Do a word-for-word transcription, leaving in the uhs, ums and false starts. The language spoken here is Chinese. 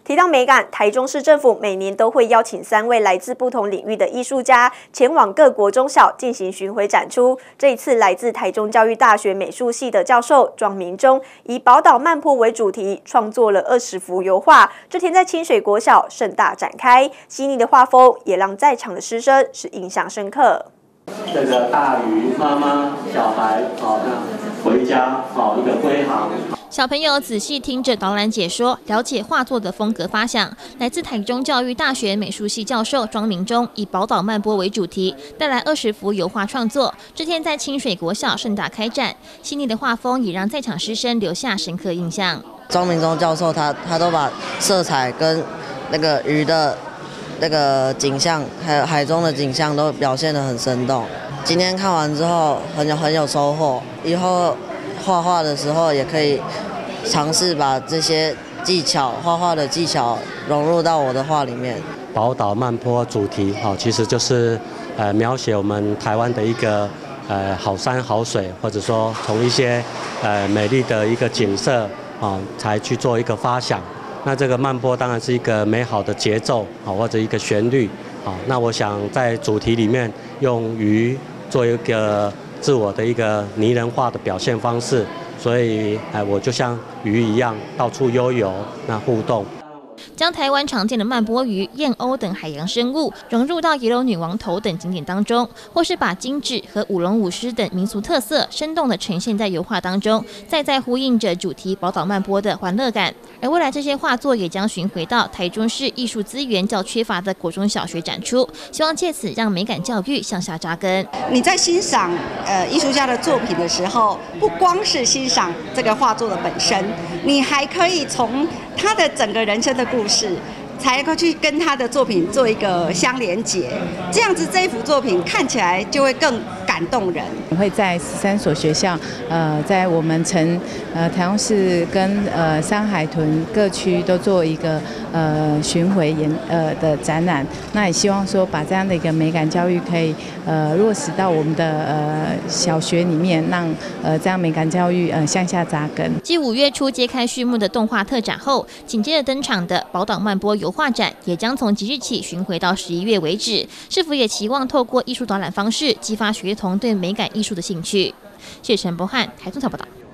提到美感，台中市政府每年都会邀请三位来自不同领域的艺术家前往各国中小进行巡回展出。这一次，来自台中教育大学美术系的教授庄明忠，以宝岛漫坡为主题，创作了二十幅油画。这天在清水国小盛大展开，细腻的画风也让在场的师生是印象深刻。 这个大鱼妈妈、小孩，好，那回家，好，一个归航。 小朋友仔细听着导览解说，了解画作的风格发想。来自台中教育大学美术系教授庄明忠以宝岛漫坡为主题，带来二十幅油画创作。这天在清水国小盛大开展，细腻的画风也让在场师生留下深刻印象。 庄明忠教授他他都把色彩跟那个鱼的那个景象，还有海中的景象都表现得很生动。今天看完之后很有很有收获，以后画画的时候也可以尝试把这些技巧、画画的技巧融入到我的画里面。 宝岛漫坡主题，哈，其实就是呃描写我们台湾的一个呃好山好水，或者说从一些呃美丽的一个景色啊，才去做一个发想。那这个慢波当然是一个美好的节奏啊，或者一个旋律啊。那我想在主题里面用鱼做一个自我的一个拟人化的表现方式，所以哎，我就像鱼一样到处悠游，那互动。 将台湾常见的慢波鱼、燕鸥等海洋生物融入到野柳女王头等景点当中，或是把金纸和舞龙舞狮等民俗特色生动地呈现在油画当中，再再呼应着主题宝岛慢波的欢乐感。而未来这些画作也将巡回到台中市艺术资源较缺乏的国中小学展出，希望借此让美感教育向下扎根。 你在欣赏呃艺术家的作品的时候，不光是欣赏这个画作的本身，你还可以从他的整个人生的故事，才会去跟他的作品做一个相连结，这样子这一幅作品看起来就会更感动人。 会在十三所学校，呃，在我们城呃台中市跟呃山海屯各区都做一个呃巡回演呃的展览。那也希望说把这样的一个美感教育可以呃落实到我们的呃小学里面，让呃这样美感教育呃向下扎根。 继五月初揭开序幕的动画特展后，紧接着登场的宝岛漫波油画展也将从即日起巡回到十一月为止。市府也期望透过艺术导览方式，激发学童对美感艺术的兴趣。谢陈柏翰，台中台报道。